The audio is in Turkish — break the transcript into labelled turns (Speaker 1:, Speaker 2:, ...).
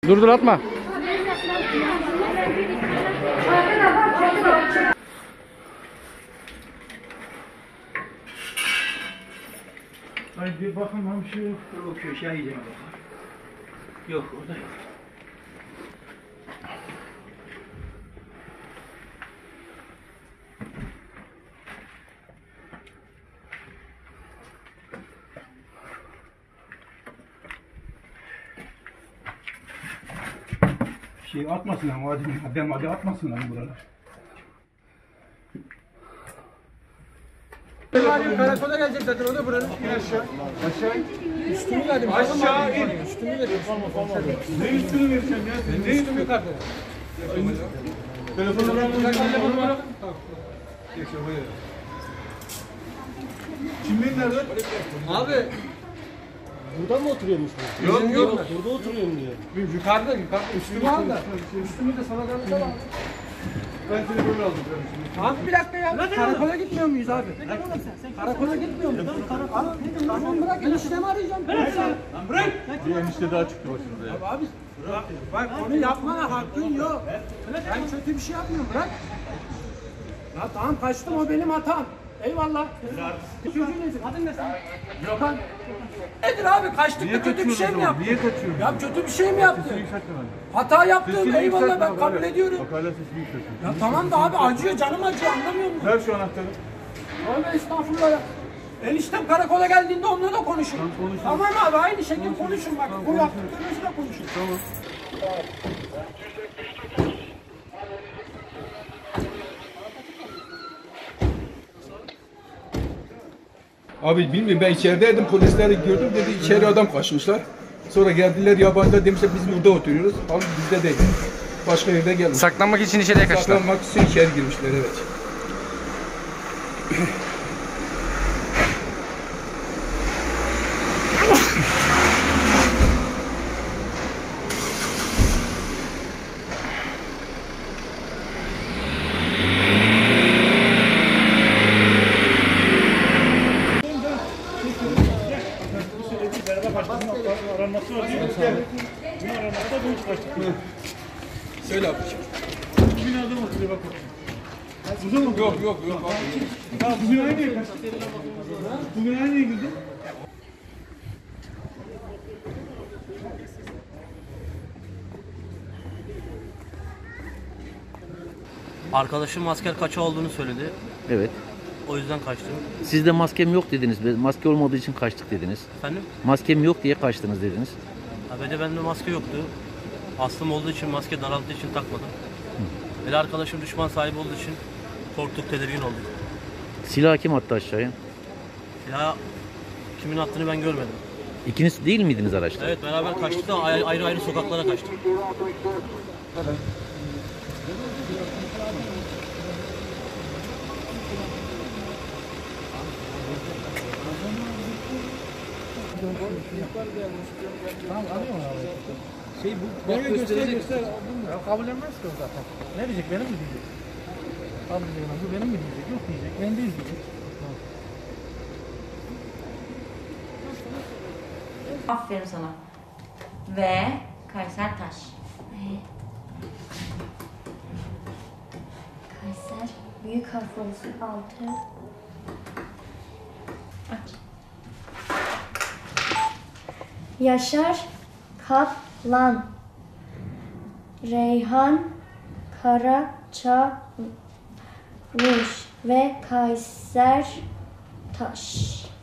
Speaker 1: Dur dur atma.
Speaker 2: Haydi bir bakın lan bir şey yok.
Speaker 3: O köşeye yiyeceğim. Yok orada yok.
Speaker 2: Şey atmasın lan hadi atmasın lan buralar.
Speaker 4: Karakola gelecek zaten o da buranın. Aşağı. Aşağı. Üstümü verdim. Aşağı in. Üstümü verdim. Tamam.
Speaker 2: Ne üstünü vereceğim ya?
Speaker 4: Ne üstümü yukarıda?
Speaker 2: Telefonunu bana. Kimliğin nerede?
Speaker 4: Abi.
Speaker 5: Burada mı oturuyormuş bu?
Speaker 4: Yok.
Speaker 5: Burada oturuyorum diyor.
Speaker 4: Yukarıda. Üstümü al da. Üstümü de sana da al.
Speaker 2: Ben seni böyle aldım.
Speaker 4: Abi bir dakika ya. Karakola gitmiyor muyuz abi? Karakola gitmiyor muyuz? Tamam bırak. Eniştemi arayacağım. Bırak.
Speaker 2: Bir enişte daha çıktı başımıza ya.
Speaker 4: Abi bak onu yapmana hakkın yok. Ben kötü bir şey yapmıyorum. Bırak. Ya tamam kaçtım o benim hatam. Eyvallah. Adın ne sen? Gökhan. Nedir abi kaçtık da kötü bir şey mi yaptın?
Speaker 2: Niye kaçıyorsun?
Speaker 4: Ya kötü bir şey mi yaptın?
Speaker 2: Sesini yükseltme bence.
Speaker 4: Hata yaptım
Speaker 2: Sesini
Speaker 4: eyvallah
Speaker 2: yükseltme,
Speaker 4: ben kabul
Speaker 2: hala.
Speaker 4: ediyorum.
Speaker 2: Bak hala sesini yükseltme.
Speaker 4: Ya tamam da abi acıyor canım acıyor anlamıyor musun?
Speaker 2: Ver şu anahtarı.
Speaker 4: Abi estağfurullah ya. Eniştem karakola geldiğinde onunla da konuşun. Tamam abi aynı şekilde konuşun bak. Bu yaptıklarınızı da konuşun.
Speaker 2: Tamam.
Speaker 6: Abi bilmiyorum ben içerideydim polisleri gördüm dedi içeri adam kaçmışlar. Sonra geldiler yabancılar demişler biz burada oturuyoruz. Halbuki bizde değil. Başka yerde gelmiş.
Speaker 1: Saklanmak için içeriye kaçtılar.
Speaker 6: Saklanmak için içeri girmişler evet.
Speaker 2: Aranması var değil mi? Bunu aranması da bu kaçtık.
Speaker 6: Söyle abiciğim.
Speaker 2: Bu binada mı oturuyor bak. Burada mı?
Speaker 6: Yok abi.
Speaker 2: Ha bu binaya niye kaçtın? Bu binaya niye girdin?
Speaker 3: Arkadaşım asker kaça olduğunu söyledi.
Speaker 5: Evet.
Speaker 3: O yüzden kaçtım.
Speaker 5: Siz de maskem yok dediniz. Maske olmadığı için kaçtık dediniz.
Speaker 3: Efendim?
Speaker 5: Maskem yok diye kaçtınız dediniz.
Speaker 3: Abi de bende maske yoktu. Astım olduğu için maske daraldığı için takmadım. Bir de arkadaşım düşman sahibi olduğu için korktuk, tedirgin olduk.
Speaker 5: Silahı kim attı aşağıya?
Speaker 3: Ya kimin attığını ben görmedim.
Speaker 5: İkiniz değil miydiniz araçta?
Speaker 3: Evet beraber kaçtık da ayrı ayrı sokaklara kaçtık.
Speaker 4: Bak göster. Ya kabullenmez ki o zaten. Ne diyecek benim mi diyecek? Kabul edemez. Bu benim mi diyecek? Yok diyecek. Ben değil diyecek.
Speaker 7: Aferin sana. Ve Kayser Taş. Kayser büyük harf olsun 6. Aç. Yaşar Kaplan. Reyhan Karaçavuş ve Kayser Taş.